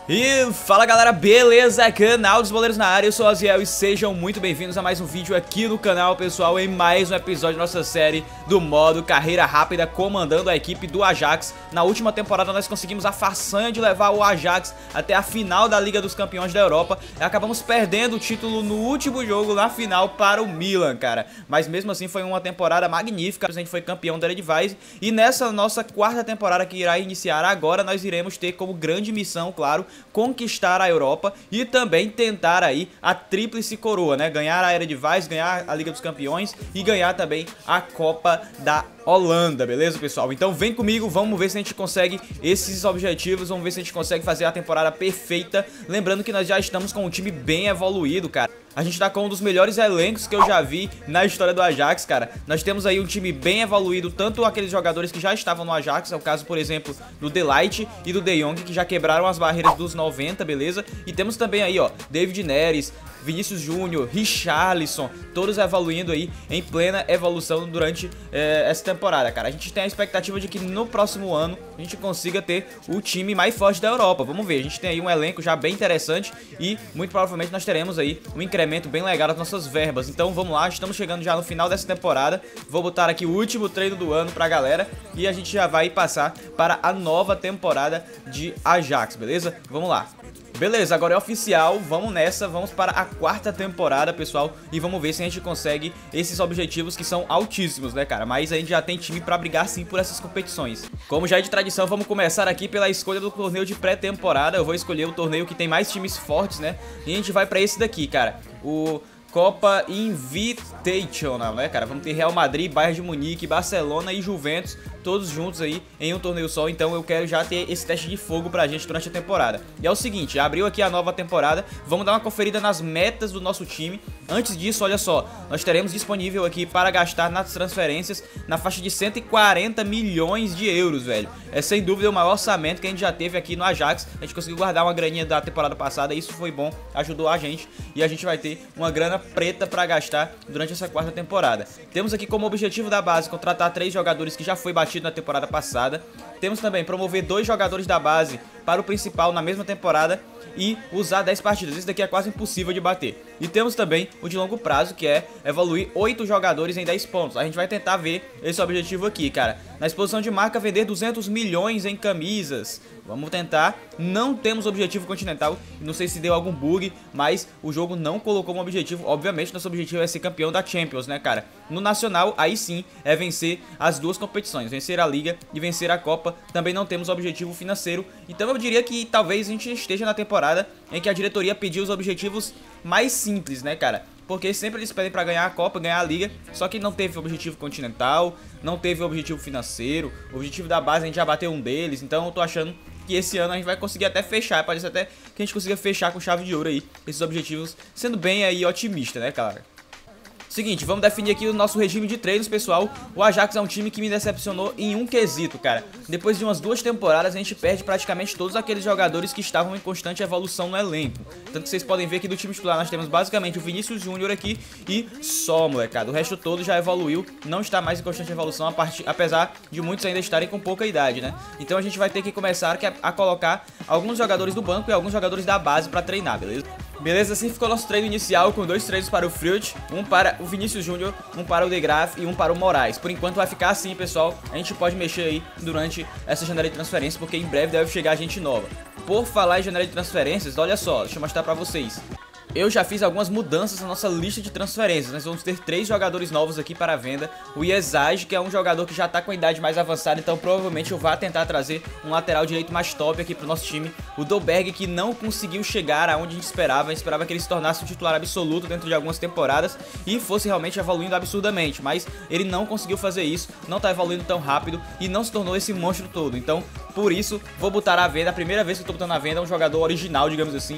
E fala galera, beleza? Canal dos Boleiros na área, eu sou o Aziel e sejam muito bem-vindos a mais um vídeo aqui no canal, pessoal, em mais um episódio da nossa série do modo Carreira Rápida, comandando a equipe do Ajax. Na última temporada nós conseguimos a façanha de levar o Ajax até a final da Liga dos Campeões da Europa e acabamos perdendo o título no último jogo, na final, para o Milan, cara. Mas mesmo assim foi uma temporada magnífica, a gente foi campeão da Eredivisie e nessa nossa quarta temporada que irá iniciar agora, nós iremos ter como grande missão, claro, conquistar a Europa e também tentar aí a tríplice coroa, né? Ganhar a Eredivisie, ganhar a Liga dos Campeões e ganhar também a Copa da Holanda, beleza, pessoal? Então vem comigo, vamos ver se a gente consegue esses objetivos, vamos ver se a gente consegue fazer a temporada perfeita. Lembrando que nós já estamos com um time bem evoluído, cara. A gente tá com um dos melhores elencos que eu já vi na história do Ajax, cara. Nós temos aí um time bem evoluído, tanto aqueles jogadores que já estavam no Ajax, é o caso, por exemplo, do De Ligt e do De Jong, que já quebraram as barreiras dos 90, beleza? E temos também aí, ó, David Neres, Vinícius Júnior, Richarlison, todos evoluindo aí em plena evolução durante essa temporada, cara. A gente tem a expectativa de que no próximo ano a gente consiga ter o time mais forte da Europa. Vamos ver, a gente tem aí um elenco já bem interessante e muito provavelmente nós teremos aí um incremento bem legal das nossas verbas. Então vamos lá, estamos chegando já no final dessa temporada. Vou botar aqui o último treino do ano pra galera e a gente já vai passar para a nova temporada de Ajax, beleza? Vamos lá. Beleza, agora é oficial, vamos nessa, vamos para a quarta temporada, pessoal, e vamos ver se a gente consegue esses objetivos que são altíssimos, né, cara? Mas a gente já tem time pra brigar sim por essas competições. Como já é de tradição, vamos começar aqui pela escolha do torneio de pré-temporada. Eu vou escolher o torneio que tem mais times fortes, né? E a gente vai pra esse daqui, cara, o Copa Invitational, né, cara? Vamos ter Real Madrid, Bayern de Munique, Barcelona e Juventus, todos juntos aí em um torneio só. Então eu quero já ter esse teste de fogo pra gente durante a temporada. E é o seguinte, abriu aqui a nova temporada, vamos dar uma conferida nas metas do nosso time. Antes disso, olha só, nós teremos disponível aqui para gastar nas transferências na faixa de 140 milhões de euros, velho. É sem dúvida o maior orçamento que a gente já teve aqui no Ajax. A gente conseguiu guardar uma graninha da temporada passada, isso foi bom, ajudou a gente. E a gente vai ter uma grana preta para gastar durante essa quarta temporada. Temos aqui como objetivo da base contratar 3 jogadores que já foi batido na temporada passada. Temos também promover 2 jogadores da base para o principal na mesma temporada e usar 10 partidas. Isso daqui é quase impossível de bater. E temos também o de longo prazo, que é evoluir 8 jogadores em 10 pontos. A gente vai tentar ver esse objetivo aqui, cara. Na exposição de marca, vender 200 milhões em camisas. Vamos tentar. Não temos objetivo continental. Não sei se deu algum bug, mas o jogo não colocou um objetivo. Obviamente, nosso objetivo é ser campeão da Champions, né, cara? No Nacional, aí sim, é vencer as duas competições. Vencer a Liga e vencer a Copa. Também não temos objetivo financeiro. Então eu diria que talvez a gente esteja na temporada em que a diretoria pediu os objetivos mais simples, né, cara? Porque sempre eles pedem pra ganhar a Copa, ganhar a Liga, só que não teve objetivo continental, não teve objetivo financeiro, o objetivo da base a gente já bateu um deles, então eu tô achando que esse ano a gente vai conseguir até fechar, parece até que a gente consiga fechar com chave de ouro aí, esses objetivos, sendo bem aí otimista, né, cara? Seguinte, vamos definir aqui o nosso regime de treinos, pessoal. O Ajax é um time que me decepcionou em um quesito, cara. Depois de umas 2 temporadas, a gente perde praticamente todos aqueles jogadores que estavam em constante evolução no elenco. Tanto que vocês podem ver que do time titular nós temos basicamente o Vinícius Júnior aqui e só, molecada. O resto todo já evoluiu, não está mais em constante evolução, apesar de muitos ainda estarem com pouca idade, né? Então a gente vai ter que começar a colocar alguns jogadores do banco e alguns jogadores da base pra treinar, beleza? Beleza, assim ficou nosso treino inicial com 2 treinos para o Fruit, um para o Vinícius Júnior, um para o De Graaf e um para o Moraes. Por enquanto vai ficar assim, pessoal, a gente pode mexer aí durante essa janela de transferência, porque em breve deve chegar gente nova. Por falar em janela de transferências, olha só, deixa eu mostrar pra vocês. Eu já fiz algumas mudanças na nossa lista de transferências. Nós vamos ter 3 jogadores novos aqui para venda. O Iesage, que é um jogador que já está com a idade mais avançada, então provavelmente eu vou tentar trazer um lateral direito mais top aqui para o nosso time. O Dolberg, que não conseguiu chegar aonde a gente esperava que ele se tornasse um titular absoluto dentro de algumas temporadas e fosse realmente evoluindo absurdamente, mas ele não conseguiu fazer isso, não está evoluindo tão rápido e não se tornou esse monstro todo. Então, por isso, vou botar à venda, a primeira vez que eu estou botando à venda, um jogador original, digamos assim,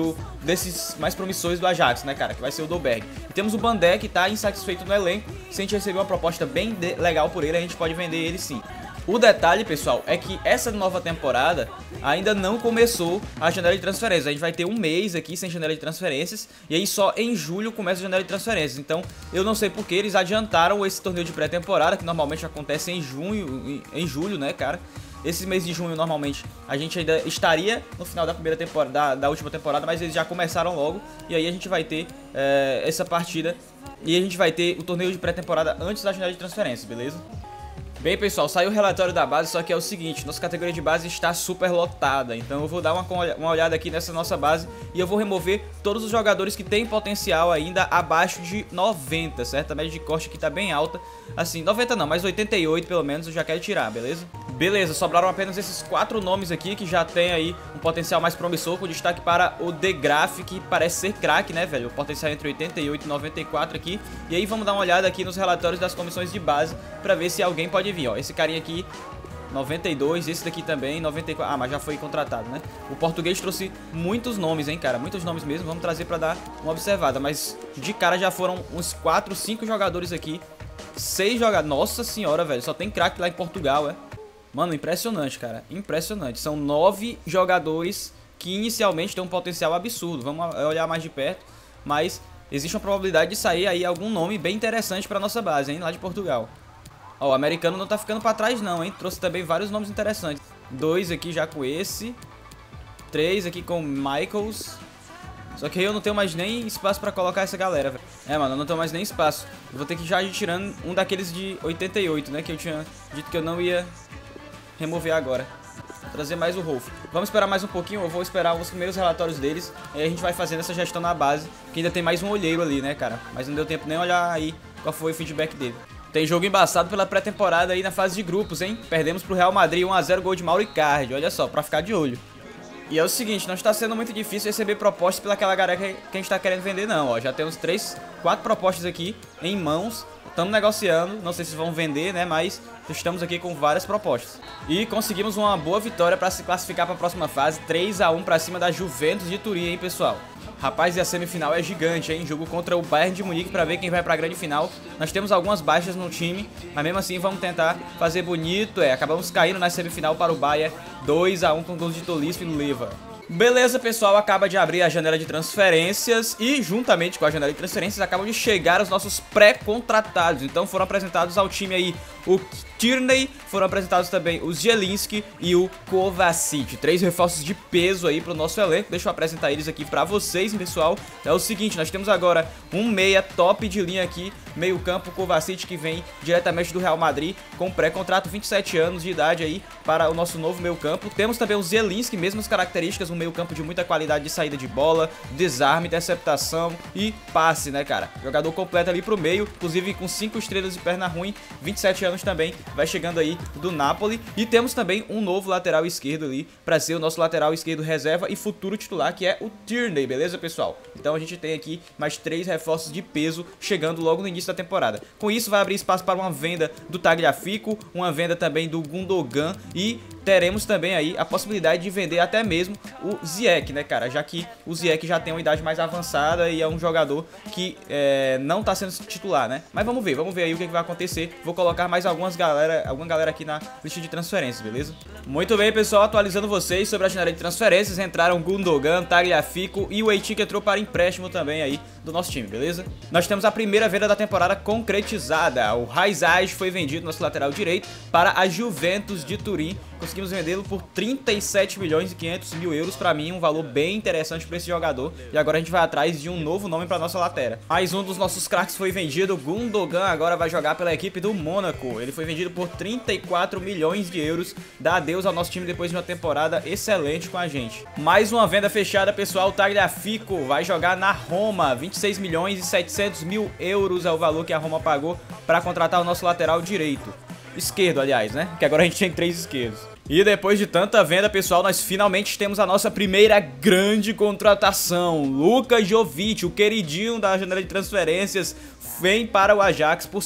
desses mais promissores do Ajax, né, cara, que vai ser o Dolberg. E temos o Bandé, que tá insatisfeito no elenco. Se a gente receber uma proposta bem legal por ele, a gente pode vender ele sim. O detalhe, pessoal, é que essa nova temporada ainda não começou a janela de transferências. A gente vai ter um mês aqui sem janela de transferências e aí só em julho começa a janela de transferências. Então eu não sei porque eles adiantaram esse torneio de pré-temporada, que normalmente acontece em junho, em julho, né, cara? Esse mês de junho, normalmente, a gente ainda estaria no final da primeira temporada, da última temporada, mas eles já começaram logo. E aí a gente vai ter essa partida e a gente vai ter o torneio de pré-temporada antes da janela de transferências, beleza? Bem, pessoal, saiu o relatório da base, só que é o seguinte, nossa categoria de base está super lotada, então eu vou dar uma olhada aqui nessa nossa base e eu vou remover todos os jogadores que têm potencial ainda abaixo de 90, certo? A média de corte aqui tá bem alta, assim, 90 não, mas 88 pelo menos eu já quero tirar, beleza? Beleza, sobraram apenas esses 4 nomes aqui que já tem aí um potencial mais promissor, com destaque para o DeGraff, que parece ser craque, né, velho? O potencial entre 88 e 94 aqui, e aí vamos dar uma olhada aqui nos relatórios das comissões de base pra ver se alguém pode vir, ó. Esse carinha aqui 92, esse daqui também 94, mas já foi contratado, né? O português trouxe muitos nomes, hein, cara, muitos nomes mesmo. Vamos trazer pra dar uma observada, mas de cara já foram uns 4, 5 jogadores aqui, 6 jogadores, nossa senhora, velho, só tem craque lá em Portugal, mano, impressionante, cara, impressionante. São 9 jogadores que inicialmente tem um potencial absurdo. Vamos olhar mais de perto, mas existe uma probabilidade de sair aí algum nome bem interessante pra nossa base, hein, lá de Portugal. Ó, o americano não tá ficando pra trás não, hein? Trouxe também vários nomes interessantes. 2 aqui já com esse. 3 aqui com Michaels. Só que aí eu não tenho mais nem espaço pra colocar essa galera, velho. Mano, eu não tenho mais nem espaço. Eu vou ter que já ir tirando um daqueles de 88, né? Que eu tinha dito que eu não ia remover agora. Vou trazer mais o Rolf. Vamos esperar mais um pouquinho, eu vou esperar os primeiros relatórios deles. Aí a gente vai fazendo essa gestão na base. Porque ainda tem mais um olheiro ali, né, cara? Mas não deu tempo nem olhar aí qual foi o feedback dele. Tem jogo embaçado pela pré-temporada aí na fase de grupos, hein? Perdemos pro Real Madrid 1 a 0, gol de Mauro Icardi. Olha só, pra ficar de olho. E é o seguinte, não está sendo muito difícil receber propostas pelaquela galera que a gente tá querendo vender não, ó. Já temos 3, 4 propostas aqui em mãos. Estamos negociando, não sei se vão vender, né? Mas estamos aqui com várias propostas. E conseguimos uma boa vitória para se classificar para a próxima fase. 3 a 1 para cima da Juventus de Turim, hein, pessoal? Rapaz, e a semifinal é gigante, hein? Jogo contra o Bayern de Munique para ver quem vai para a grande final. Nós temos algumas baixas no time, mas mesmo assim vamos tentar fazer bonito. Acabamos caindo na semifinal para o Bayern. 2 a 1 com gols de Tolisso e Leva. Beleza, pessoal, acaba de abrir a janela de transferências e juntamente com a janela de transferências acabam de chegar os nossos pré-contratados. Então foram apresentados ao time aí o Tierney, foram apresentados também o Zielinski e o Kovacic. 3 reforços de peso aí pro nosso elenco. Deixa eu apresentar eles aqui pra vocês, pessoal. É o seguinte, nós temos agora um meia top de linha aqui, meio campo, Kovacic, que vem diretamente do Real Madrid, com pré-contrato, 27 anos de idade aí para o nosso novo meio campo. Temos também o Zielinski, mesmas características, um meio campo de muita qualidade de saída de bola, desarme, interceptação e passe, né, cara? Jogador completo ali pro meio, inclusive com 5 estrelas de perna ruim, 27 anos também, vai chegando aí do Napoli. E temos também um novo lateral esquerdo ali, pra ser o nosso lateral esquerdo reserva e futuro titular, que é o Tierney, beleza, pessoal? Então a gente tem aqui mais 3 reforços de peso chegando logo no início da temporada. Com isso vai abrir espaço para uma venda do Tagliafico, uma venda também do Gundogan e teremos também aí a possibilidade de vender até mesmo o Ziyech, né, cara? Já que o Ziyech já tem uma idade mais avançada e é um jogador que não tá sendo titular, né? Mas vamos ver aí o que vai acontecer. Vou colocar mais alguma galera aqui na lista de transferências, beleza? Muito bem, pessoal, atualizando vocês sobre a janela de transferências. Entraram Gundogan, Tagliafico e o Eitinho, que entrou para empréstimo também aí do nosso time, beleza? Nós temos a primeira venda da temporada concretizada. O Haizage foi vendido, nosso lateral direito, para a Juventus de Turim. Conseguimos vendê-lo por 37 milhões e 500 mil euros. Pra mim, um valor bem interessante pra esse jogador. E agora a gente vai atrás de um novo nome pra nossa lateral. Mais um dos nossos craques foi vendido. Gundogan agora vai jogar pela equipe do Mônaco. Ele foi vendido por 34 milhões de euros. Dá adeus ao nosso time depois de uma temporada excelente com a gente. Mais uma venda fechada, pessoal. O Tagliafico vai jogar na Roma. 26 milhões e 700 mil euros é o valor que a Roma pagou pra contratar o nosso lateral direito. Esquerdo, aliás, né? Que agora a gente tem 3 esquerdos. E depois de tanta venda, pessoal, nós finalmente temos a nossa primeira grande contratação. Luka Jovic, o queridinho da janela de transferências, vem para o Ajax por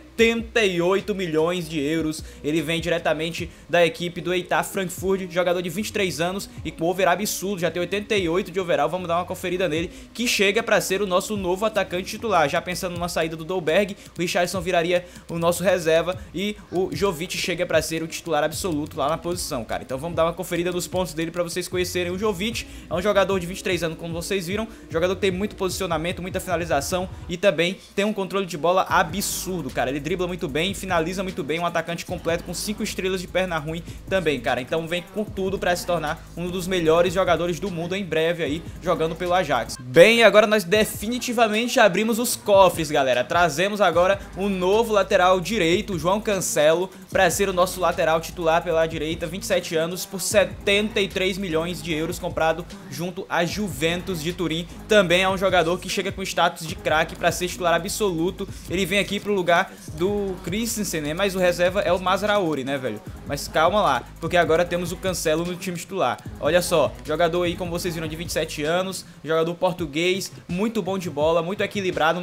78 milhões de euros. Ele vem diretamente da equipe do Eintracht Frankfurt, jogador de 23 anos e com overall absurdo, já tem 88 de overall. Vamos dar uma conferida nele, que chega para ser o nosso novo atacante titular. Já pensando numa saída do Dolberg, o Richarlison viraria o nosso reserva e o Jovic chega para ser o titular absoluto lá na posição, cara. Então vamos dar uma conferida nos pontos dele para vocês conhecerem. O Jovic é um jogador de 23 anos, como vocês viram, jogador que tem muito posicionamento, muita finalização e também tem um controle de bola absurdo, cara. Ele dribla muito bem, finaliza muito bem, um atacante completo com 5 estrelas de perna ruim também, cara. Então vem com tudo pra se tornar um dos melhores jogadores do mundo em breve aí, jogando pelo Ajax. Bem, agora nós definitivamente abrimos os cofres, galera. Trazemos agora um novo lateral direito, o João Cancelo, pra ser o nosso lateral titular pela direita, 27 anos, por 73 milhões de euros, comprado junto à Juventus de Turim. Também é um jogador que chega com status de craque pra ser titular absoluto. Ele vem aqui pro lugar do Christensen, né? Mas o reserva é o Mazraoui, né, velho? Mas calma lá, porque agora temos o Cancelo no time titular. Olha só, jogador aí, como vocês viram, de 27 anos, jogador português, muito bom de bola, muito equilibrado,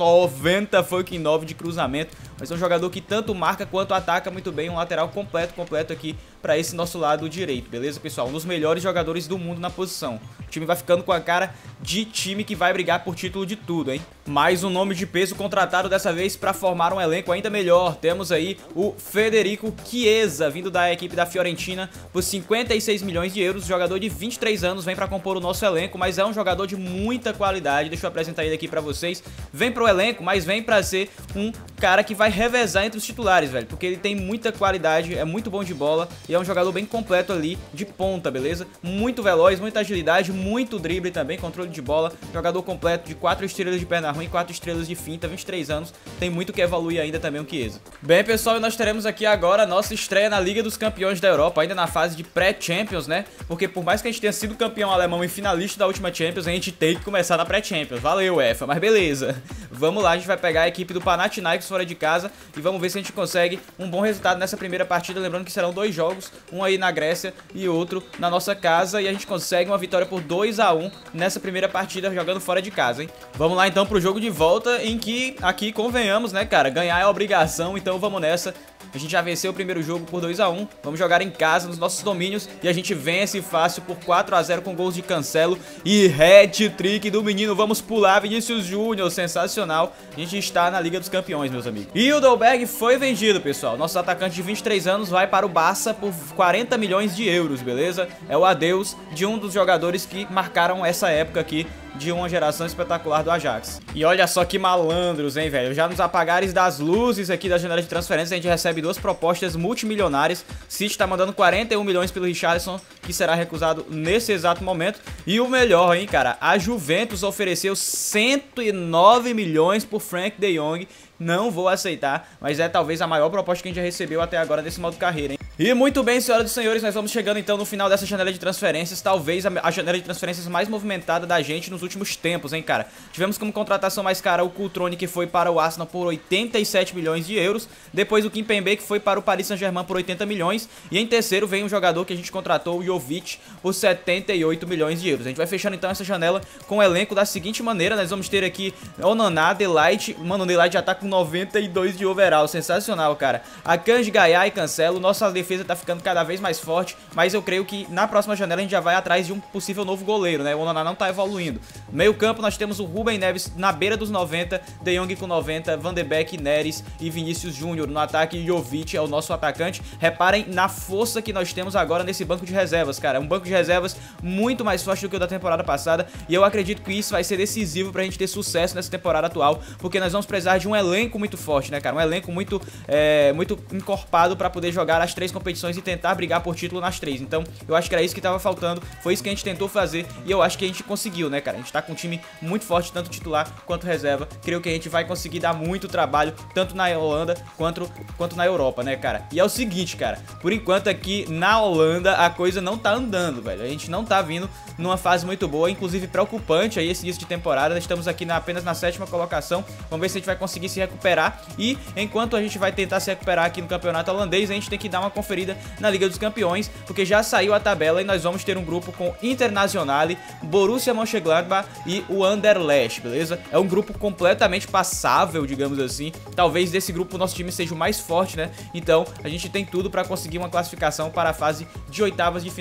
99 de cruzamento. Mas é um jogador que tanto marca quanto ataca muito bem, um lateral completo aqui pra esse nosso lado direito, beleza, pessoal? Um dos melhores jogadores do mundo na posição. O time vai ficando com a cara de time que vai brigar por título de tudo, hein? Mais um nome de peso contratado dessa vez pra formar um elenco ainda melhor. Temos aí o Federico Chiesa, vindo da equipe da Fiorentina por 56 milhões de euros. Jogador de 23 anos, vem pra compor o nosso elenco, mas é um jogador de muita qualidade. Deixa eu apresentar ele aqui pra vocês. Vem pro elenco, mas vem pra ser um cara que vai revezar entre os titulares, velho, porque ele tem muita qualidade, é muito bom de bola e é um jogador bem completo ali de ponta, beleza? Muito veloz, muita agilidade, muito drible também, controle de bola, jogador completo de 4 estrelas de perna ruim, 4 estrelas de finta, 23 anos, tem muito que evoluir ainda também o Chiesa. Bem, pessoal, nós teremos aqui agora a nossa estreia na Liga dos Campeões da Europa, ainda na fase de pré-Champions, né? Porque por mais que a gente tenha sido campeão alemão e finalista da última Champions, a gente tem que começar na pré-Champions. Valeu, UEFA, mas beleza. Vamos lá, a gente vai pegar a equipe do Panathinaikos fora de casa e vamos ver se a gente consegue um bom resultado nessa primeira partida. Lembrando que serão 2 jogos, um aí na Grécia e outro na nossa casa, e a gente consegue uma vitória por 2-1 nessa primeira partida jogando fora de casa, hein? Vamos lá então pro jogo de volta, em que aqui convenhamos, né, cara, ganhar é obrigação, então vamos nessa. A gente já venceu o primeiro jogo por 2-1, vamos jogar em casa, nos nossos domínios, e a gente vence fácil por 4-0 com gols de Cancelo e hat-trick do menino. Vamos pular, Vinícius Júnior, sensacional. A gente está na Liga dos Campeões, meus amigos. E o Dolberg foi vendido, pessoal. Nosso atacante de 23 anos vai para o Barça por 40 milhões de euros, beleza? É o adeus de um dos jogadores que marcaram essa época aqui de uma geração espetacular do Ajax. E olha só que malandros, hein, velho? Já nos apagares das luzes aqui da janela de transferência, a gente recebe 2 propostas multimilionárias. City tá mandando 41 milhões pelo Richarlison, que será recusado nesse exato momento. E o melhor, hein, cara? A Juventus ofereceu 109 milhões por Frank de Jong. Não vou aceitar, mas é talvez a maior proposta que a gente já recebeu até agora desse modo carreira, hein? E muito bem, senhoras e senhores, nós vamos chegando então no final dessa janela de transferências, talvez a janela de transferências mais movimentada da gente nos últimos tempos, hein, cara? Tivemos como contratação mais cara o Coultrone, que foi para o Arsenal por 87 milhões de euros, depois o Kimpembe, que foi para o Paris Saint-Germain por 80 milhões, e em terceiro vem um jogador que a gente contratou, o Jovic, por 78 milhões de euros. A gente vai fechando então essa janela com o elenco da seguinte maneira: nós vamos ter aqui Onana, Delight, mano, o Delight já tá com 92 de overall, sensacional, cara. Akanji, Gaia e Cancelo, nossa defesa tá ficando cada vez mais forte, mas eu creio que na próxima janela a gente já vai atrás de um possível novo goleiro, né? O Onana não tá evoluindo. No meio campo nós temos o Ruben Neves na beira dos 90, De Jong com 90, Van de Beek, Neres e Vinícius Júnior. No ataque, Jovic é o nosso atacante. Reparem na força que nós temos agora nesse banco de reservas, cara. É um banco de reservas muito mais forte do que o da temporada passada, e eu acredito que isso vai ser decisivo pra gente ter sucesso nessa temporada atual, porque nós vamos precisar de um elenco muito forte, né, cara? Um elenco muito encorpado pra poder jogar as 3 competições e tentar brigar por título nas 3. Então, eu acho que era isso que tava faltando, foi isso que a gente tentou fazer, e eu acho que a gente conseguiu, né, cara? A gente tá com um time muito forte, tanto titular quanto reserva. Creio que a gente vai conseguir dar muito trabalho, tanto na Holanda quanto na Europa, né, cara? E é o seguinte, cara, por enquanto aqui na Holanda a coisa não tá andando, velho. A gente não tá vindo numa fase muito boa, inclusive preocupante aí esse início de temporada. Nós estamos aqui apenas na 7ª colocação. Vamos ver se a gente vai conseguir se recuperar, e enquanto a gente vai tentar se recuperar aqui no campeonato holandês, a gente tem que dar uma conferida na Liga dos Campeões, porque já saiu a tabela e nós vamos ter um grupo com Internazionale, Borussia Mönchengladbach e o Anderlecht, beleza? É um grupo completamente passável, digamos assim. Talvez desse grupo o nosso time seja o mais forte, né? Então a gente tem tudo para conseguir uma classificação para a fase de oitavas de final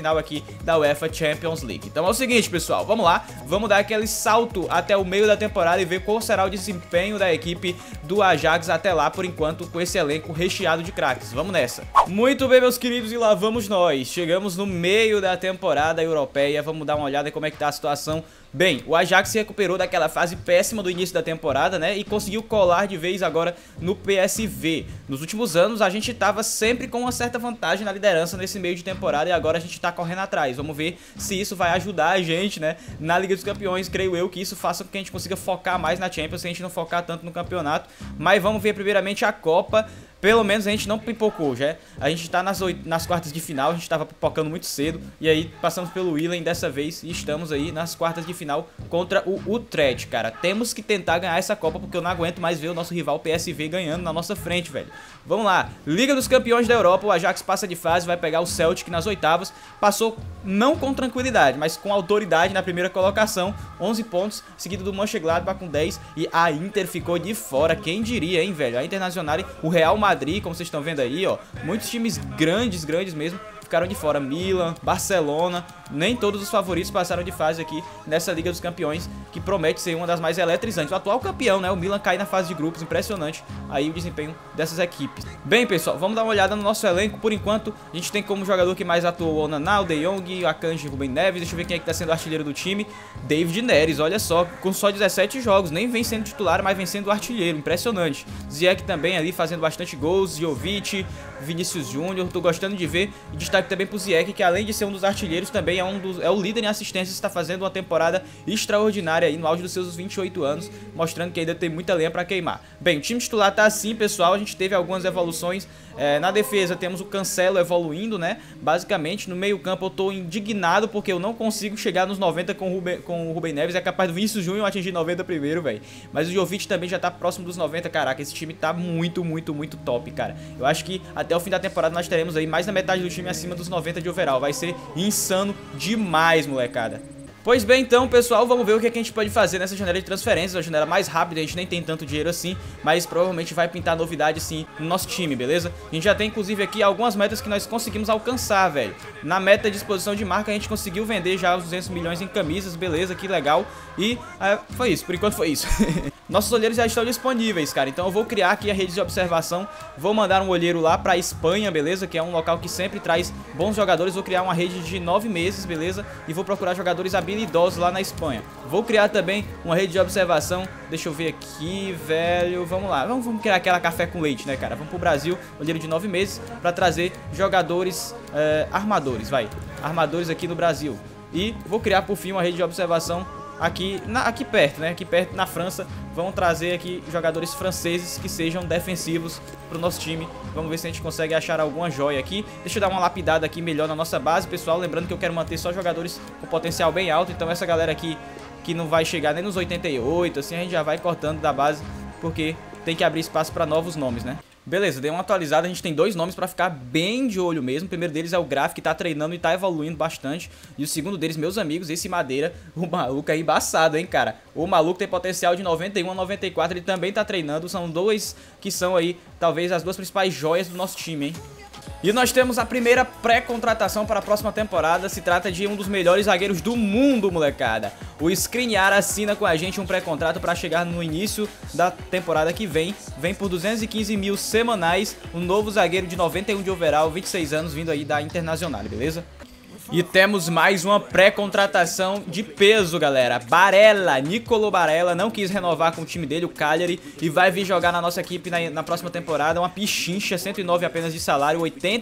final aqui da UEFA Champions League. Então é o seguinte, pessoal, vamos lá, vamos dar aquele salto até o meio da temporada e ver qual será o desempenho da equipe do Ajax até lá, por enquanto, com esse elenco recheado de craques. Vamos nessa. Muito bem, meus queridos, e lá vamos nós. Chegamos no meio da temporada europeia, vamos dar uma olhada em como é que tá a situação. Bem, o Ajax se recuperou daquela fase péssima do início da temporada, né, e conseguiu colar de vez agora no PSV. Nos últimos anos a gente tava sempre com uma certa vantagem na liderança nesse meio de temporada e agora a gente tá correndo atrás. Vamos ver se isso vai ajudar a gente, né, na Liga dos Campeões. Creio eu que isso faça com que a gente consiga focar mais na Champions, se a gente não focar tanto no campeonato. Mas vamos ver primeiramente a Copa. Pelo menos a gente não pipocou, já. A gente tá nas quartas de final, a gente tava pipocando muito cedo. E aí passamos pelo Willen dessa vez e estamos aí nas quartas de final contra o Utrecht, cara. Temos que tentar ganhar essa Copa porque eu não aguento mais ver o nosso rival PSV ganhando na nossa frente, velho. Vamos lá, Liga dos Campeões da Europa, o Ajax passa de fase, vai pegar o Celtic nas oitavas. Passou não com tranquilidade, mas com autoridade na primeira colocação, 11 pontos, seguido do Mönchengladbach com 10. E a Inter ficou de fora, quem diria, hein, velho. A Internacional, o Real Madrid, como vocês estão vendo aí, ó, muitos times grandes mesmo, ficaram de fora. Milan, Barcelona, nem todos os favoritos passaram de fase aqui nessa Liga dos Campeões, que promete ser uma das mais eletrizantes. O atual campeão, né, o Milan, cai na fase de grupos, impressionante aí o desempenho dessas equipes. Bem, pessoal, vamos dar uma olhada no nosso elenco. Por enquanto, a gente tem como jogador que mais atuou o Onana, o De Jong, o Akanji, Ruben Neves. Deixa eu ver quem é que tá sendo o artilheiro do time. David Neres, olha só, com só 17 jogos, nem vem sendo titular, mas vem sendo o artilheiro, impressionante. Ziyech também ali fazendo bastante gols, Jovic, Vinícius Júnior, tô gostando de ver. E destaque também pro Ziyech, que além de ser um dos artilheiros, também é o líder em assistências, está fazendo uma temporada extraordinária aí no auge dos seus 28 anos, mostrando que ainda tem muita lenha pra queimar. Bem, o time titular tá assim, pessoal, a gente teve algumas evoluções. Na defesa temos o Cancelo evoluindo, né, basicamente. No meio campo eu tô indignado porque eu não consigo chegar nos 90 com o Ruben Neves. É capaz do Vinícius Júnior atingir 90 primeiro, velho. Mas o Jovic também já tá próximo dos 90, caraca, esse time tá muito top, cara. Eu acho que até o fim da temporada nós teremos aí mais da metade do time acima dos 90 de overall. Vai ser insano demais, molecada. Pois bem, então, pessoal, vamos ver o que a gente pode fazer nessa janela de transferências. A janela mais rápida, a gente nem tem tanto dinheiro assim, mas provavelmente vai pintar novidade, sim, no nosso time, beleza? A gente já tem, inclusive, aqui algumas metas que nós conseguimos alcançar, velho. Na meta de exposição de marca, a gente conseguiu vender já os 200 milhões em camisas, beleza, que legal. E foi isso, por enquanto foi isso. Nossos olheiros já estão disponíveis, cara, então eu vou criar aqui a rede de observação. Vou mandar um olheiro lá pra Espanha, beleza? Que é um local que sempre traz bons jogadores. Vou criar uma rede de 9 meses, beleza? E vou procurar jogadores habilidosos lá na Espanha. Vou criar também uma rede de observação. Deixa eu ver aqui, velho. Vamos lá, vamos criar aquela café com leite, né, cara? Vamos pro Brasil, olheiro de 9 meses, pra trazer jogadores armadores, vai. Armadores aqui no Brasil. E vou criar por fim uma rede de observação aqui perto, né? Aqui perto na França. Vamos trazer aqui jogadores franceses que sejam defensivos pro nosso time. Vamos ver se a gente consegue achar alguma joia aqui. Deixa eu dar uma lapidada aqui melhor na nossa base, pessoal. Lembrando que eu quero manter só jogadores com potencial bem alto. Então essa galera aqui que não vai chegar nem nos 88, assim, a gente já vai cortando da base, porque tem que abrir espaço para novos nomes, né? Beleza, dei uma atualizada, a gente tem 2 nomes pra ficar bem de olho mesmo. O primeiro deles é o Graf, que tá treinando e tá evoluindo bastante. E o segundo deles, meus amigos, esse Madeira, o maluco é embaçado, hein, cara. O maluco tem potencial de 91 a 94, ele também tá treinando. São 2 que são aí, talvez, as 2 principais joias do nosso time, hein. E nós temos a primeira pré-contratação para a próxima temporada. Se trata de um dos melhores zagueiros do mundo, molecada. O Skriniar assina com a gente um pré-contrato para chegar no início da temporada que vem. Vem por 215 mil semanais. Um novo zagueiro de 91 de overall, 26 anos, vindo aí da Internacional, beleza? E temos mais uma pré-contratação de peso, galera. Barella, Nicolo Barella, não quis renovar com o time dele, o Cagliari, e vai vir jogar na nossa equipe na próxima temporada. Uma pichincha, 109 apenas de salário,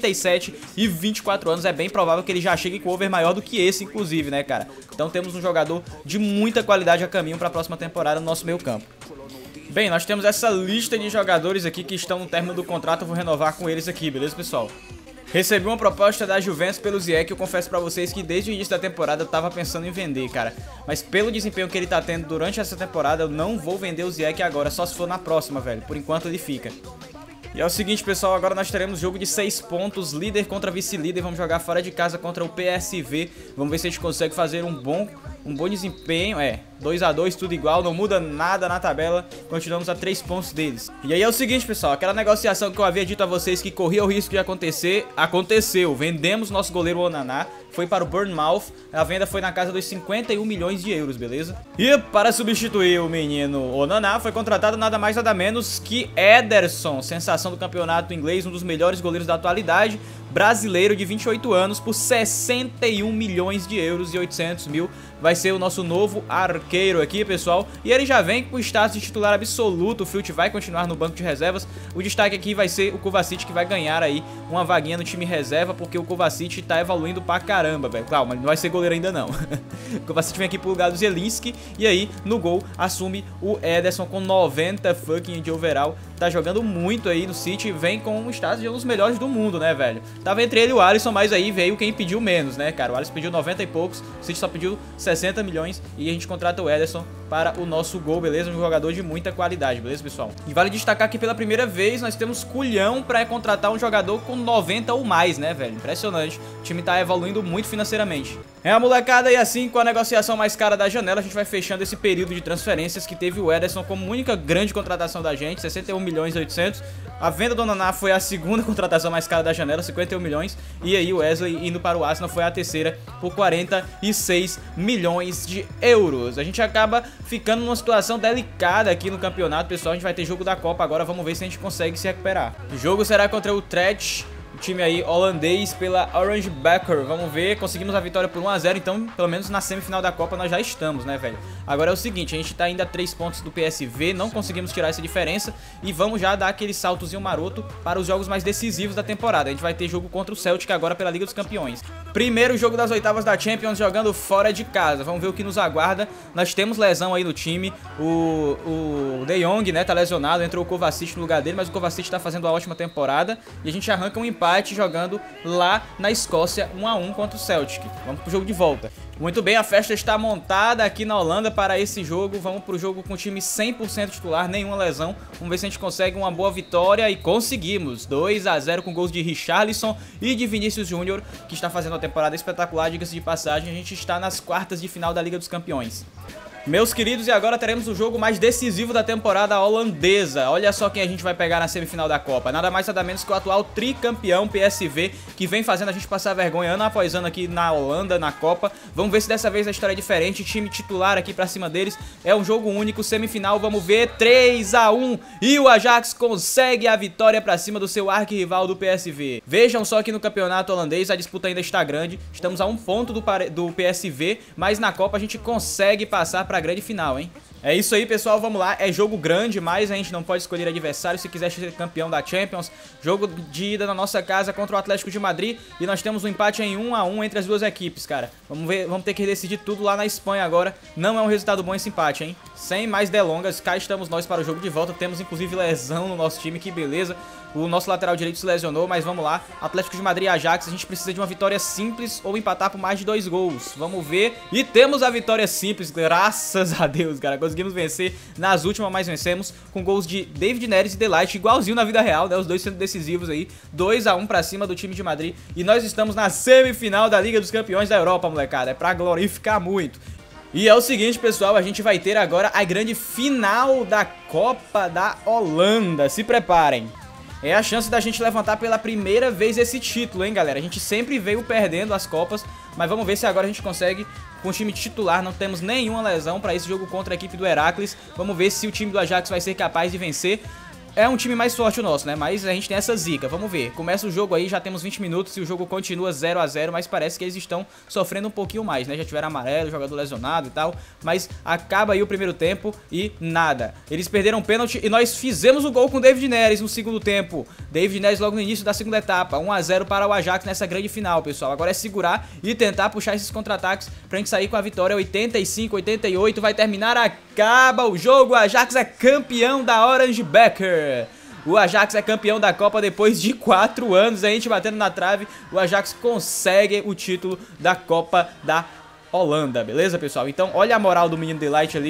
87 e 24 anos. É bem provável que ele já chegue com over maior do que esse, inclusive, né, cara? Então temos um jogador de muita qualidade a caminho para a próxima temporada no nosso meio campo. Bem, nós temos essa lista de jogadores aqui que estão no término do contrato. Eu vou renovar com eles aqui, beleza, pessoal? Recebi uma proposta da Juventus pelo Ziyech. Eu confesso pra vocês que desde o início da temporada eu tava pensando em vender, cara. Mas pelo desempenho que ele tá tendo durante essa temporada, eu não vou vender o Ziyech agora, só se for na próxima, velho. Por enquanto ele fica. E é o seguinte, pessoal, agora nós teremos jogo de 6 pontos, líder contra vice-líder. Vamos jogar fora de casa contra o PSV. Vamos ver se a gente consegue fazer um bom um bom desempenho, 2 a 2, tudo igual, não muda nada na tabela, continuamos a 3 pontos deles. E aí é o seguinte, pessoal, aquela negociação que eu havia dito a vocês que corria o risco de acontecer, aconteceu. Vendemos nosso goleiro Onaná, foi para o Bournemouth, a venda foi na casa dos 51 milhões de euros, beleza? E para substituir o menino Onaná, foi contratado nada mais nada menos que Ederson, sensação do campeonato inglês, um dos melhores goleiros da atualidade, brasileiro de 28 anos, por 61 milhões de euros e 800 mil. Vai ser o nosso novo arqueiro aqui, pessoal. E ele já vem com o status de titular absoluto. O Filth vai continuar no banco de reservas. O destaque aqui vai ser o Kovacic, que vai ganhar aí uma vaguinha no time reserva, porque o Kovacic tá evoluindo pra caramba, velho. Claro, mas não vai ser goleiro ainda não. O Kovacic vem aqui pro lugar do Zielinski. E aí, no gol, assume o Ederson com 90 fucking de overall. Tá jogando muito aí no City. Vem com um status de um dos melhores do mundo, né, velho? Tava entre ele e o Alisson, mas aí veio quem pediu menos, né, cara? O Alisson pediu 90 e poucos, o City só pediu 60 milhões e a gente contrata o Ederson para o nosso gol, beleza? Um jogador de muita qualidade, beleza, pessoal? E vale destacar que pela primeira vez nós temos culhão para contratar um jogador com 90 ou mais, né, velho? Impressionante. O time tá evoluindo muito financeiramente. É a molecada, e assim, com a negociação mais cara da janela, a gente vai fechando esse período de transferências que teve o Ederson como única grande contratação da gente, 61 milhões e 800. A venda do Onaná foi a segunda contratação mais cara da janela, 51 milhões. E aí o Wesley indo para o Arsenal foi a terceira por 46 milhões de euros. A gente acaba ficando numa situação delicada aqui no campeonato, pessoal. A gente vai ter jogo da Copa agora, vamos ver se a gente consegue se recuperar. O jogo será contra o Utrecht, time aí holandês pela Orange Backer. Vamos ver, conseguimos a vitória por 1 a 0, então pelo menos na semifinal da Copa nós já estamos, né, velho? Agora é o seguinte, a gente tá ainda a 3 pontos do PSV, não conseguimos tirar essa diferença e vamos já dar aquele saltozinho maroto para os jogos mais decisivos da temporada. A gente vai ter jogo contra o Celtic agora pela Liga dos Campeões. Primeiro jogo das oitavas da Champions jogando fora de casa. Vamos ver o que nos aguarda. Nós temos lesão aí no time. O De Jong, né, tá lesionado. Entrou o Kovacic no lugar dele, mas o Kovacic tá fazendo uma ótima temporada. E a gente arranca um empate jogando lá na Escócia 1 a 1 contra o Celtic. Vamos pro jogo de volta. Muito bem, a festa está montada aqui na Holanda para esse jogo. Vamos pro jogo com o time 100% titular, nenhuma lesão. Vamos ver se a gente consegue uma boa vitória e conseguimos. 2 a 0 com gols de Richarlison e de Vinícius Júnior, que está fazendo uma temporada espetacular, diga-se de passagem. A gente está nas quartas de final da Liga dos Campeões. Meus queridos, e agora teremos o jogo mais decisivo da temporada holandesa. Olha só quem a gente vai pegar na semifinal da Copa. Nada mais nada menos que o atual tricampeão PSV, que vem fazendo a gente passar vergonha ano após ano aqui na Holanda, na Copa. Vamos ver se dessa vez a história é diferente. Time titular aqui pra cima deles. É um jogo único, semifinal, vamos ver. 3 a 1 e o Ajax consegue a vitória pra cima do seu arquirrival do PSV. Vejam só que no campeonato holandês a disputa ainda está grande. Estamos a 1 ponto do PSV, mas na Copa a gente consegue passar pra grande final, hein? É isso aí, pessoal, vamos lá, é jogo grande, mas a gente não pode escolher adversário se quiser ser campeão da Champions. Jogo de ida na nossa casa contra o Atlético de Madrid e nós temos um empate em 1 a 1 entre as duas equipes, cara. Vamos ver, vamos ter que decidir tudo lá na Espanha agora. Não é um resultado bom esse empate, hein? Sem mais delongas, cá estamos nós para o jogo de volta. Temos inclusive lesão no nosso time, que beleza. O nosso lateral direito se lesionou, mas vamos lá. Atlético de Madrid e Ajax, a gente precisa de uma vitória simples ou empatar por mais de 2 gols. Vamos ver. E temos a vitória simples, graças a Deus, cara. Conseguimos vencer nas últimas, mas vencemos com gols de David Neres e Delight, igualzinho na vida real, né? Os dois sendo decisivos aí. 2 a 1 pra cima do time de Madrid. E nós estamos na semifinal da Liga dos Campeões da Europa, molecada. É pra glorificar muito. E é o seguinte, pessoal, a gente vai ter agora a grande final da Copa da Holanda. Se preparem. É a chance da gente levantar pela primeira vez esse título, hein, galera? A gente sempre veio perdendo as Copas, mas vamos ver se agora a gente consegue com o time titular. Não temos nenhuma lesão para esse jogo contra a equipe do Heracles. Vamos ver se o time do Ajax vai ser capaz de vencer. É um time mais forte o nosso, né? Mas a gente tem essa zica, vamos ver. Começa o jogo aí, já temos 20 minutos e o jogo continua 0 a 0, mas parece que eles estão sofrendo um pouquinho mais, né? Já tiveram amarelo, jogador lesionado e tal, mas acaba aí o primeiro tempo e nada. Eles perderam o pênalti e nós fizemos o gol com o David Neres no segundo tempo. David Neres logo no início da segunda etapa, 1 a 0 para o Ajax nessa grande final, pessoal. Agora é segurar e tentar puxar esses contra-ataques pra gente sair com a vitória. 85, 88, vai terminar, acaba o jogo. O Ajax é campeão da Orange Backer. O Ajax é campeão da Copa depois de 4 anos, a gente batendo na trave. O Ajax consegue o título da Copa da Holanda, beleza, pessoal? Então, olha a moral do menino Delight ali com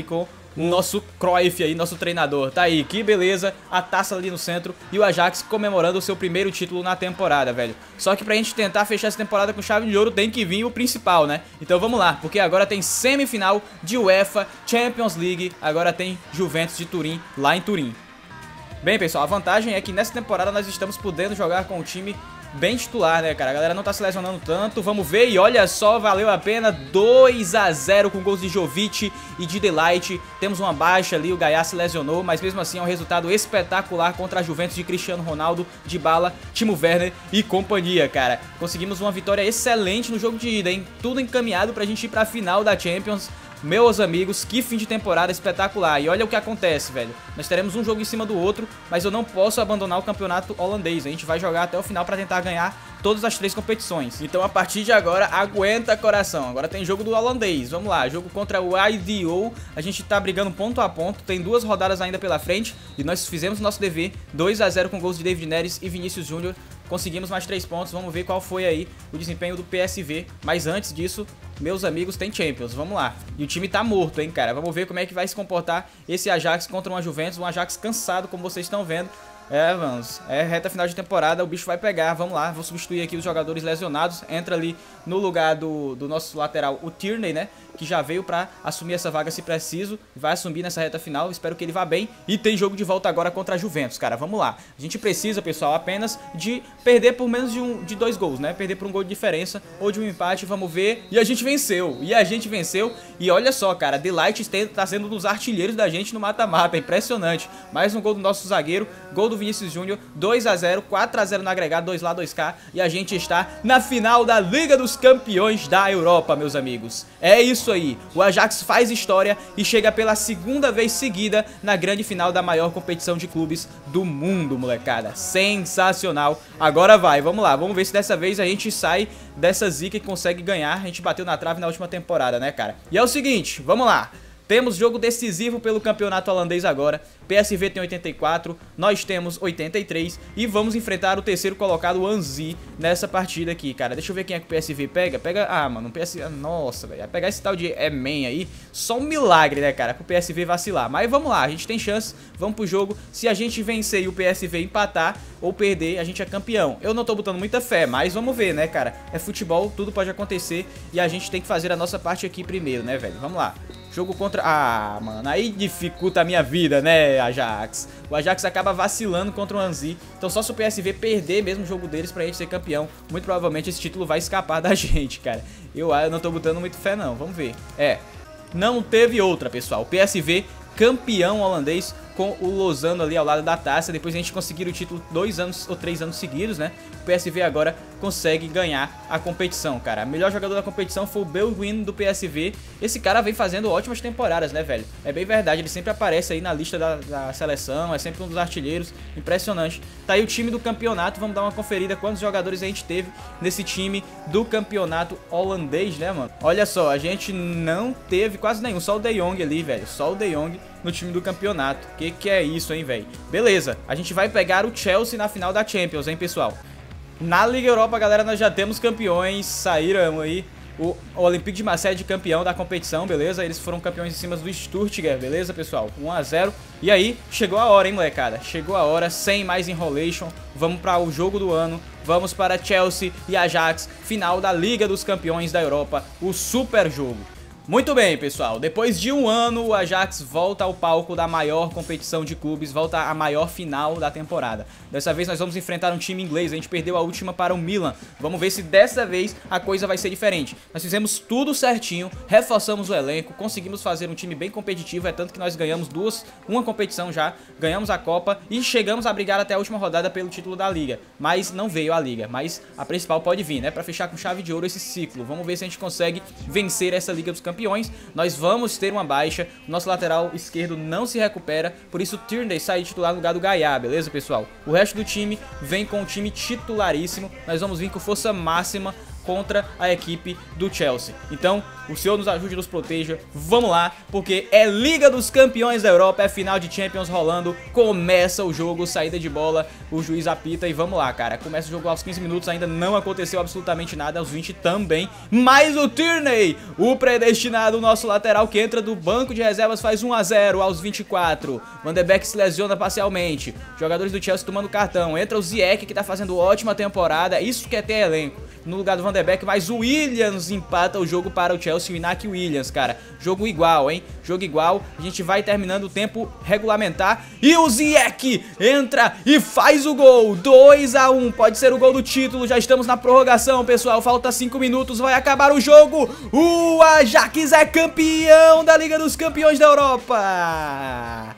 nosso Cruyff aí, nosso treinador. Tá aí, que beleza, a taça ali no centro e o Ajax comemorando o seu primeiro título na temporada, velho. Só que pra gente tentar fechar essa temporada com chave de ouro tem que vir o principal, né? Então vamos lá, porque agora tem semifinal de UEFA Champions League, agora tem Juventus de Turim, lá em Turim. Bem, pessoal, a vantagem é que nessa temporada nós estamos podendo jogar com o time bem titular, né, cara? A galera não tá se lesionando tanto. Vamos ver, e olha só, valeu a pena. 2 a 0 com gols de Jovic e de Delight. Temos uma baixa ali, o Gaia se lesionou, mas mesmo assim é um resultado espetacular contra a Juventus de Cristiano Ronaldo, Dybala, Timo Werner e companhia, cara. Conseguimos uma vitória excelente no jogo de ida, hein? Tudo encaminhado pra gente ir pra final da Champions. Meus amigos, que fim de temporada espetacular. E olha o que acontece, velho. Nós teremos um jogo em cima do outro, mas eu não posso abandonar o campeonato holandês. A gente vai jogar até o final pra tentar ganhar todas as 3 competições. Então a partir de agora, aguenta coração. Agora tem jogo do holandês. Vamos lá, jogo contra o IDO. A gente tá brigando ponto a ponto. Tem 2 rodadas ainda pela frente. E nós fizemos nosso dever. 2 a 0 com gols de David Neres e Vinícius Júnior. Conseguimos mais 3 pontos, vamos ver qual foi aí o desempenho do PSV. Mas antes disso, meus amigos, tem Champions, vamos lá. E o time tá morto, hein, cara. Vamos ver como é que vai se comportar esse Ajax contra uma Juventus. Um Ajax cansado, como vocês estão vendo. Vamos, reta final de temporada, o bicho vai pegar, vamos lá, vou substituir aqui os jogadores lesionados, entra ali no lugar do nosso lateral, o Tierney, né, que já veio pra assumir essa vaga se preciso, vai assumir nessa reta final, espero que ele vá bem, e tem jogo de volta agora contra a Juventus, cara, vamos lá, a gente precisa, pessoal, apenas de perder por menos de 2 gols, né, perder por um gol de diferença, ou de um empate, vamos ver, e a gente venceu, e olha só, cara, Delight tá sendo um dos artilheiros da gente no mata-mata, impressionante, mais um gol do nosso zagueiro, gol do Vinícius Júnior, 2 a 0, 4 a 0 no agregado, 2 lá, 2 cá, e a gente está na final da Liga dos Campeões da Europa, meus amigos. É isso aí, o Ajax faz história e chega pela 2ª vez seguida na grande final da maior competição de clubes do mundo, molecada. Sensacional. Agora vai, vamos lá, vamos ver se dessa vez a gente sai dessa zica e consegue ganhar. A gente bateu na trave na última temporada, né, cara? E é o seguinte, vamos lá. Temos jogo decisivo pelo campeonato holandês agora. PSV tem 84, nós temos 83 e vamos enfrentar o terceiro colocado, o Anzi, nessa partida aqui, cara. Deixa eu ver quem é que o PSV pega. Mano, o PSV... Nossa, velho. Vai pegar esse tal de Emen aí. Só um milagre, né, cara, pro PSV vacilar. Mas vamos lá, a gente tem chance. Vamos pro jogo. Se a gente vencer e o PSV empatar ou perder, a gente é campeão. Eu não tô botando muita fé, mas vamos ver, né, cara. É futebol, tudo pode acontecer e a gente tem que fazer a nossa parte aqui primeiro, né, velho. Vamos lá. Jogo contra... mano, aí dificulta a minha vida, né, Ajax. O Ajax acaba vacilando contra o Anzi. Então só se o PSV perder mesmo o jogo deles pra gente ser campeão, muito provavelmente esse título vai escapar da gente, cara. Eu não tô botando muito fé, não. Vamos ver. Não teve outra, pessoal. O PSV campeão holandês com o Lozano ali ao lado da taça. Depois a gente conseguir o título 2 anos ou 3 anos seguidos, né? O PSV agora consegue ganhar a competição, cara. O melhor jogador da competição foi o Belguin do PSV. Esse cara vem fazendo ótimas temporadas, né, velho? É bem verdade, ele sempre aparece aí na lista da seleção, é sempre um dos artilheiros, impressionante. Tá aí o time do campeonato, vamos dar uma conferida quantos jogadores a gente teve nesse time do campeonato holandês, né, mano? Olha só, a gente não teve quase nenhum, só o De Jong ali, velho, só o De Jong no time do campeonato. Que é isso, hein, velho? Beleza, a gente vai pegar o Chelsea na final da Champions, hein, pessoal? Na Liga Europa, galera, nós já temos campeões, saíram aí o Olympique de Marseille de campeão da competição, beleza? Eles foram campeões em cima do Stuttgart, beleza, pessoal? 1 a 0. E aí, chegou a hora, hein, molecada? Chegou a hora, sem mais enrolation. Vamos para o jogo do ano. Vamos para Chelsea e Ajax, final da Liga dos Campeões da Europa, o super jogo. Muito bem, pessoal, depois de um ano o Ajax volta ao palco da maior competição de clubes, volta à maior final da temporada. Dessa vez nós vamos enfrentar um time inglês, a gente perdeu a última para o Milan. Vamos ver se dessa vez a coisa vai ser diferente. Nós fizemos tudo certinho, reforçamos o elenco, conseguimos fazer um time bem competitivo, é tanto que nós ganhamos uma competição já, ganhamos a Copa e chegamos a brigar até a última rodada pelo título da Liga. Mas não veio a Liga, mas a principal pode vir, né, para fechar com chave de ouro esse ciclo. Vamos ver se a gente consegue vencer essa Liga dos Campeões. Nós vamos ter uma baixa, o nosso lateral esquerdo não se recupera, por isso o Tierney sai titular no lugar do Gaia, beleza, pessoal? O resto do time vem com o time titularíssimo, nós vamos vir com força máxima contra a equipe do Chelsea. Então, o Senhor nos ajude e nos proteja. Vamos lá, porque é Liga dos Campeões da Europa, é final de Champions rolando. Começa o jogo, saída de bola, o juiz apita e vamos lá, cara. Começa o jogo aos 15 minutos, ainda não aconteceu absolutamente nada, aos 20 também. Mas o Tierney, o predestinado, o nosso lateral que entra do banco de reservas, faz 1 a 0 aos 24. Van de Beek se lesiona parcialmente. Jogadores do Chelsea tomando cartão. Entra o Ziyech, que tá fazendo ótima temporada. Isso que é ter elenco. No lugar do Van de Beek, mas o Williams empata o jogo para o Chelsea, o Iñaki Williams, cara. Jogo igual, hein? Jogo igual. A gente vai terminando o tempo regulamentar. E o Ziyech entra e faz o gol. 2 a 1. Pode ser o gol do título. Já estamos na prorrogação, pessoal. Falta 5 minutos. Vai acabar o jogo. O Ajax é campeão da Liga dos Campeões da Europa.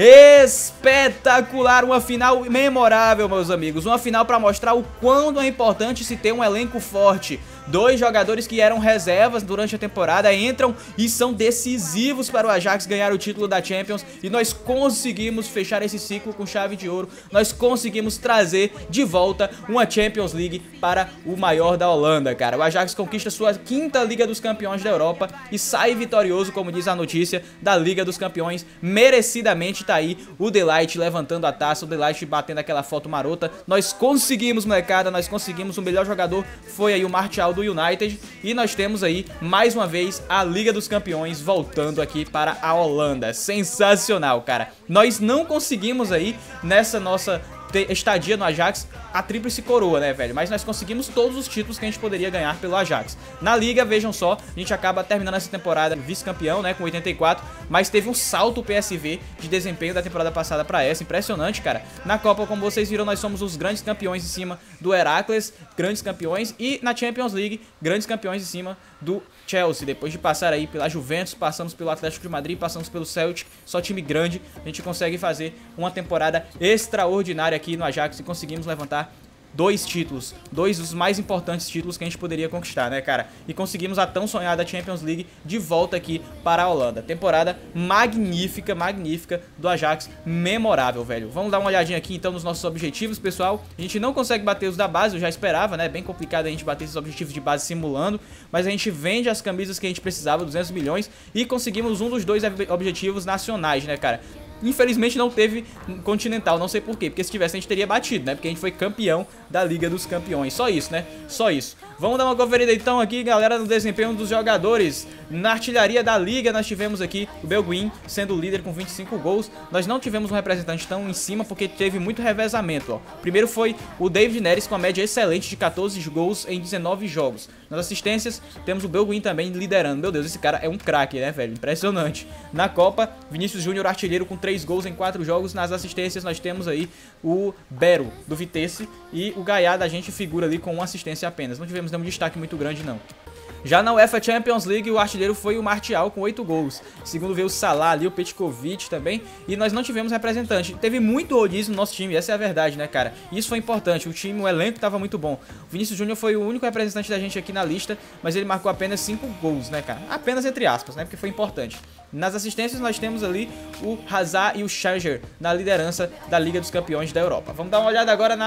Espetacular, uma final memorável, meus amigos. Uma final para mostrar o quanto é importante se ter um elenco forte. 2 jogadores que eram reservas durante a temporada entram e são decisivos para o Ajax ganhar o título da Champions. E nós conseguimos fechar esse ciclo com chave de ouro. Nós conseguimos trazer de volta uma Champions League para o maior da Holanda, cara. O Ajax conquista sua 5ª Liga dos Campeões da Europa e sai vitorioso, como diz a notícia, da Liga dos Campeões. Merecidamente tá aí o De Ligt levantando a taça, o De Ligt batendo aquela foto marota. Nós conseguimos, molecada, nós conseguimos. O melhor jogador foi aí o Martial do United. E nós temos aí, mais uma vez, a Liga dos Campeões voltando aqui para a Holanda. Sensacional, cara. Nós não conseguimos aí, nessa nossa estadia no Ajax, a tríplice coroa, né, velho? Mas nós conseguimos todos os títulos que a gente poderia ganhar pelo Ajax. Na Liga, vejam só, a gente acaba terminando essa temporada vice-campeão, né, com 84, mas teve um salto PSV de desempenho da temporada passada pra essa, impressionante, cara. Na Copa, como vocês viram, nós somos os grandes campeões em cima do Heracles, grandes campeões, e na Champions League, grandes campeões em cima do Chelsea. Depois de passar aí pela Juventus, passamos pelo Atlético de Madrid, passamos pelo Celtic, só time grande, a gente consegue fazer uma temporada extraordinária aqui no Ajax e conseguimos levantar 2 títulos, 2 dos mais importantes títulos que a gente poderia conquistar, né, cara? E conseguimos a tão sonhada Champions League de volta aqui para a Holanda. Temporada magnífica, magnífica do Ajax, memorável, velho. Vamos dar uma olhadinha aqui, então, nos nossos objetivos, pessoal. A gente não consegue bater os da base, eu já esperava, né? Bem complicado a gente bater esses objetivos de base simulando, mas a gente vende as camisas que a gente precisava, 200 milhões, e conseguimos um dos 2 objetivos nacionais, né, cara? Infelizmente não teve Continental, não sei porquê, porque se tivesse a gente teria batido, né? Porque a gente foi campeão da Liga dos Campeões, só isso, né? Só isso. Vamos dar uma conferida então aqui, galera, no desempenho dos jogadores. Na artilharia da Liga nós tivemos aqui o Belguin sendo o líder com 25 gols. Nós não tivemos um representante tão em cima porque teve muito revezamento, ó. Primeiro foi o David Neres com a média excelente de 14 gols em 19 jogos. Nas assistências temos o Belguin também liderando. Meu Deus, esse cara é um craque, né, velho? Impressionante. Na Copa, Vinícius Júnior artilheiro com 3 gols em 4 jogos. Nas assistências nós temos aí o Bero do Vitesse e o Gaiá da gente figura ali com 1 assistência apenas. Não tivemos nenhum destaque muito grande, não. Já na UEFA Champions League, o artilheiro foi o Martial com 8 gols. Segundo veio o Salah ali, o Petkovic também. E nós não tivemos representante. Teve muito rodízio no nosso time, essa é a verdade, né, cara? Isso foi importante, o time, o elenco tava muito bom. O Vinícius Júnior foi o único representante da gente aqui na lista, mas ele marcou apenas 5 gols, né, cara? Apenas entre aspas, né, porque foi importante. Nas assistências nós temos ali o Hazard e o Scharger na liderança da Liga dos Campeões da Europa. Vamos dar uma olhada agora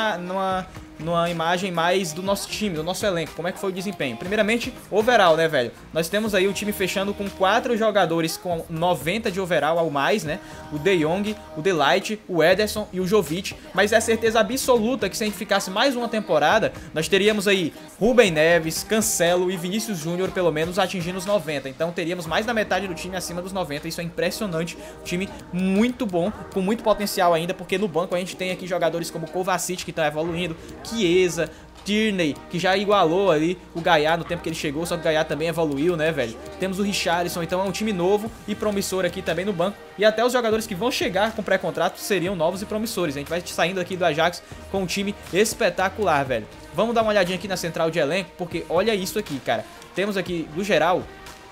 numa imagem mais do nosso time, do nosso elenco, como é que foi o desempenho. Primeiramente, overall, né, velho? Nós temos aí o time fechando com 4 jogadores com 90 de overall ao mais, né? O De Jong, o De Ligt, o Ederson e o Jovic. Mas é certeza absoluta que se a gente ficasse mais uma temporada, nós teríamos aí Rubem Neves, Cancelo e Vinícius Júnior pelo menos atingindo os 90. Então teríamos mais da metade do time acima dos 90. Isso é impressionante. Time muito bom, com muito potencial ainda, porque no banco a gente tem aqui jogadores como Kovacic, que estão evoluindo, Chiesa, Tierney, que já igualou ali o Gaiá no tempo que ele chegou, só que o Gaiá também evoluiu, né, velho? Temos o Richarlison, então é um time novo e promissor aqui também no banco. E até os jogadores que vão chegar com pré-contrato seriam novos e promissores. A gente vai saindo aqui do Ajax com um time espetacular, velho. Vamos dar uma olhadinha aqui na central de elenco, porque olha isso aqui, cara. Temos aqui, no geral,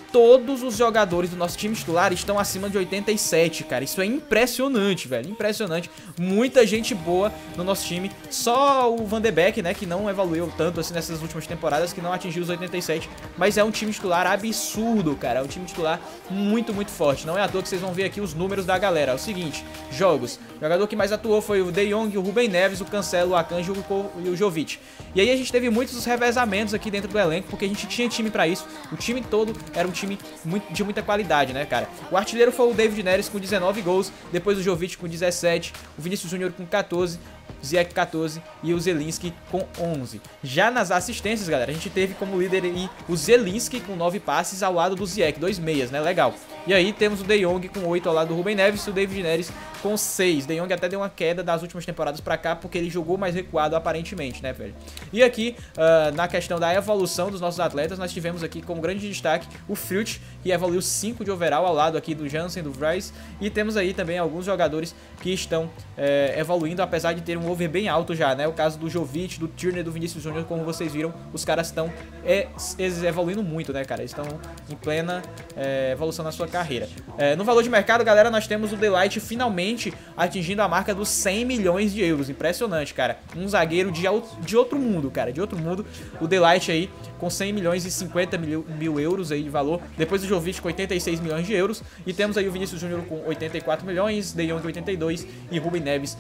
todos os jogadores do nosso time titular estão acima de 87, cara. Isso é impressionante, velho, impressionante. Muita gente boa no nosso time. Só o Van de Beek, né, que não evoluiu tanto assim nessas últimas temporadas, que não atingiu os 87. Mas é um time titular absurdo, cara. É um time titular muito, muito forte. Não é à toa que vocês vão ver aqui os números da galera. É o seguinte, jogos. O jogador que mais atuou foi o De Jong, o Ruben Neves, o Cancelo, o Akanji e o Jovic. E aí a gente teve muitos revezamentos aqui dentro do elenco, porque a gente tinha time pra isso. O time todo era um time de muita qualidade, né, cara? O artilheiro foi o David Neres com 19 gols, depois o Jovic com 17, o Vinícius Júnior com 14, Ziyech 14 e o Zelinski com 11. Já nas assistências, galera, a gente teve como líder aí o Zelinski com 9 passes ao lado do Ziyech, 2 meias, né? Legal. E aí temos o De Jong com 8 ao lado do Ruben Neves e o David Neres com 6. De Jong até deu uma queda das últimas temporadas pra cá, porque ele jogou mais recuado aparentemente, né, velho? E aqui, na questão da evolução dos nossos atletas, nós tivemos aqui como grande destaque o Fruit, que evoluiu 5 de overall ao lado aqui do Jansen, do Vries. E temos aí também alguns jogadores que estão evoluindo, apesar de ter um over bem alto já, né? O caso do Jovic, do Tierney, do Vinícius Júnior, como vocês viram, os caras estão evoluindo muito, né, cara? Eles estão em plena evolução na sua carreira. No valor de mercado, galera, nós temos o Delight finalmente atingindo a marca dos 100 milhões de euros. Impressionante, cara. Um zagueiro de outro mundo, cara. De outro mundo. O Delight aí com 100 milhões e 50 mil euros aí de valor. Depois o Jovic com 86 milhões de euros. E temos aí o Vinícius Júnior com 84 milhões, De Jong 82 e Ruben Neves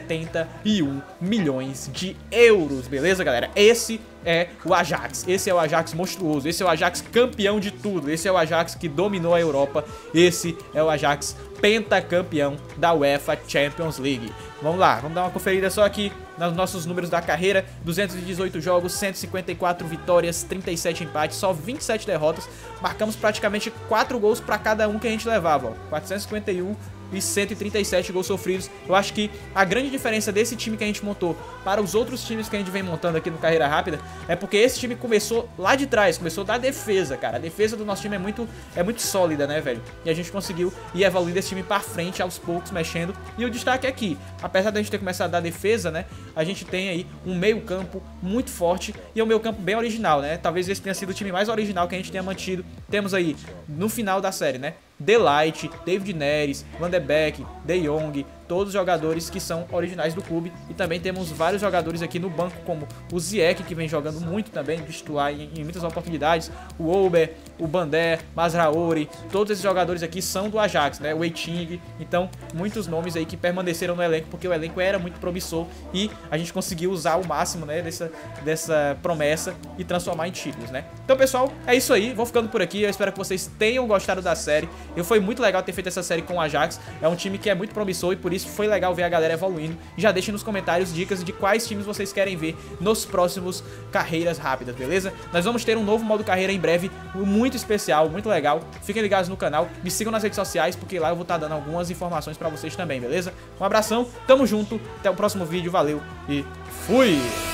71 milhões de euros. Beleza, galera? Esse é o Ajax, esse é o Ajax monstruoso, esse é o Ajax campeão de tudo, esse é o Ajax que dominou a Europa, esse é o Ajax pentacampeão da UEFA Champions League. Vamos lá, vamos dar uma conferida só aqui nos nossos números da carreira. 218 jogos, 154 vitórias, 37 empates, só 27 derrotas. Marcamos praticamente 4 gols para cada um que a gente levava, ó. 451 e 137 gols sofridos. Eu acho que a grande diferença desse time que a gente montou para os outros times que a gente vem montando aqui no Carreira Rápida é porque esse time começou lá de trás, começou da defesa, cara. A defesa do nosso time é muito sólida, né, velho? E a gente conseguiu ir evoluindo esse time para frente aos poucos, mexendo. E o destaque é que, apesar da gente ter começado da defesa, né, a gente tem aí um meio-campo muito forte e é um meio-campo bem original, né? Talvez esse tenha sido o time mais original que a gente tenha mantido. Temos aí, no final da série, né, Delight, David Neres, Van de Beek, De Jong, todos os jogadores que são originais do clube. E também temos vários jogadores aqui no banco, como o Ziyech, que vem jogando muito também, de titular em muitas oportunidades, o Ober, o Bandé, Mazraoui, todos esses jogadores aqui são do Ajax, né, o Eiting. Então, muitos nomes aí que permaneceram no elenco, porque o elenco era muito promissor e a gente conseguiu usar o máximo, né, dessa promessa e transformar em títulos, né. Então, pessoal, é isso aí, vou ficando por aqui, eu espero que vocês tenham gostado da série. Foi muito legal ter feito essa série com o Ajax, é um time que é muito promissor e por isso foi legal ver a galera evoluindo. Já deixem nos comentários dicas de quais times vocês querem ver nos próximos Carreiras Rápidas, beleza? Nós vamos ter um novo modo carreira em breve, muito especial, muito legal. Fiquem ligados no canal, me sigam nas redes sociais, porque lá eu vou estar dando algumas informações pra vocês também, beleza? Um abração, tamo junto, até o próximo vídeo, valeu e fui!